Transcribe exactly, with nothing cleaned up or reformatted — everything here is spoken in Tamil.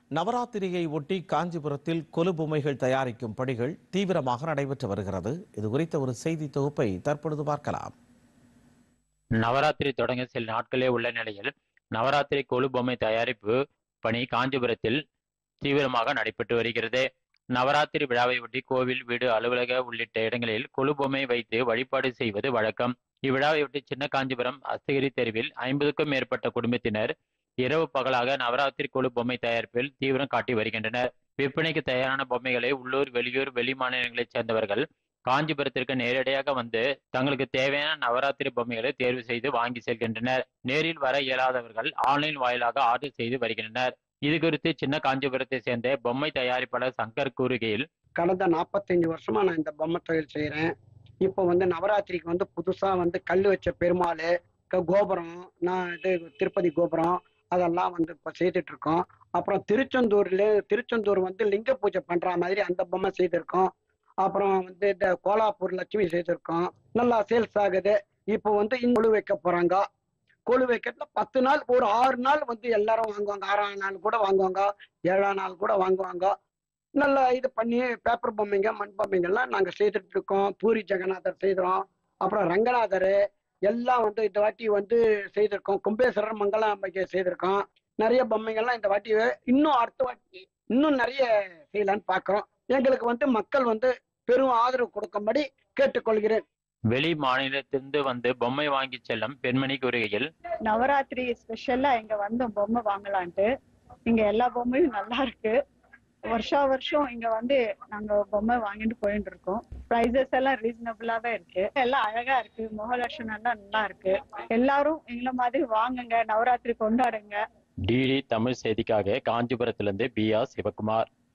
நவராத்திரியை ஒட்டி காஞ்சிபுரத்தில் கொலு பொம்மைகள் தயாரிக்கும் பணிகள் தீவிரமாக நடைபெற்று வருகிறது. இது குறித்த ஒரு செய்தி தொகுப்பை தற்பொழுது பார்க்கலாம். நவராத்திரி தொடங்க சில நாட்களே உள்ள நிலையில் நவராத்திரி கொலு பொம்மை தயாரிப்பு பணி காஞ்சிபுரத்தில் தீவிரமாக நடைபெற்று வருகிறது. நவராத்திரி விழாவை ஒட்டி கோவில், வீடு, அலுவலக உள்ளிட்ட இடங்களில் கொலு பொம்மை வைத்து வழிபாடு செய்வது வழக்கம். இவ்விழாவையொட்டி சின்ன காஞ்சிபுரம் அஸ்தகிரி தெருவில் ஐம்பதுக்கும் மேற்பட்ட குடும்பத்தினர் இரவு பகலாக நவராத்திரி கொலு பொம்மை தயாரிப்பில் தீவிரம் காட்டி வருகின்றனர். விற்பனைக்கு தயாரான பொம்மைகளை உள்ளூர், வெளியூர், வெளி மாநிலங்களைச் சேர்ந்தவர்கள் காஞ்சிபுரத்திற்கு நேரடியாக வந்து தங்களுக்கு தேவையான நவராத்திரி பொம்மைகளை தேர்வு செய்து வாங்கி செல்கின்றனர். நேரில் வர இயலாதவர்கள் ஆன்லைன் வாயிலாக ஆர்டர் செய்து வருகின்றனர். இது குறித்து சின்ன காஞ்சிபுரத்தை சேர்ந்த பொம்மை தயாரிப்பாளர் சங்கர் கூறுகையில், கடந்த நாற்பத்தஞ்சு வருஷமா நான் இந்த பொம்மை தொழில் செய்யறேன். இப்போ வந்து நவராத்திரிக்கு வந்து புதுசா வந்து கல் வச்ச பெருமாள், கோபுரம், நான் இது திருப்பதி கோபுரம் அதெல்லாம் வந்து இப்போ செய்துட்டு இருக்கோம். அப்புறம் திருச்செந்தூர்ல திருச்செந்தூர் வந்து லிங்க பூஜை பண்ற மாதிரி அந்த பொம்மை செய்திருக்கோம். அப்புறம் வந்து இந்த கோலாப்பூர் லட்சுமி செய்திருக்கோம். நல்லா சேல்ஸ் ஆகுது. இப்போ வந்து கொலு வைக்க போறாங்க. கொலு வைக்கிறதுல பத்து நாள், ஒரு ஆறு நாள் வந்து எல்லாரும் வாங்குவாங்க. ஆறாம் நாள் கூட வாங்குவாங்க, ஏழாம் நாள் கூட வாங்குவாங்க. நல்லா இது பண்ணி பேப்பர் பொம்மைங்க, மண் பொம்மைங்கள்லாம் நாங்கள் செய்துட்டு இருக்கோம். பூரி ஜெகநாதர் செய்கிறோம். அப்புறம் ரங்கநாதர் எல்லாம் வந்து இந்த வாட்டி வந்து செய்திருக்கோம். கும்பேஸ்வரர், மங்களாம்பிகை செய்திருக்கோம். நிறைய பொம்மைகள்லாம் இந்த வாட்டி இன்னும் அடுத்த வாட்டி இன்னும் நிறைய செய்யலான்னு பார்க்குறோம். எங்களுக்கு வந்து மக்கள் வந்து பெரும் ஆதரவு கொடுக்கும்படி கேட்டுக்கொள்கிறேன். வெளி மாநிலத்திலிருந்து வந்து பொம்மை வாங்கி செல்லும் பெண்மணி கூறுகையில், நவராத்திரி ஸ்பெஷலா இங்க வந்து பொம்மை வாங்கலான்ட்டு இங்க எல்லா பொம்மையும் நல்லா இருக்கு. வருஷா வருஷம் இங்க வந்து நாங்க பொம்மை வாங்கிட்டு போயிட்டு இருக்கோம். பிரைசஸ் எல்லாம் ரீசனபிளாவே இருக்கு. எல்லாம் அழகா இருக்கு. முகலட்சணம் எல்லாம் நல்லா இருக்கு. எல்லாரும் எங்களை மாதிரி வாங்குங்க, நவராத்திரி கொண்டாடுங்க. டிடி தமிழ் செய்திக்காக காஞ்சிபுரத்திலிருந்து பி ஆர் சிவகுமார்.